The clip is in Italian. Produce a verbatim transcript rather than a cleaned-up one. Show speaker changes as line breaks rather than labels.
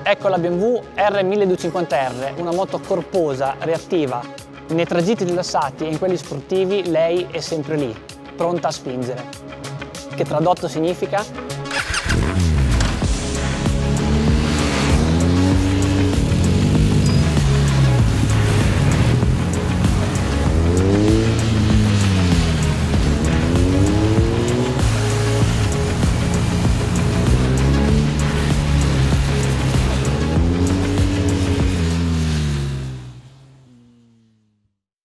Ecco la B M W R milleduecentocinquanta R, una moto corposa, reattiva. Nei tragitti rilassati e in quelli sportivi lei è sempre lì, pronta a spingere. Che tradotto significa?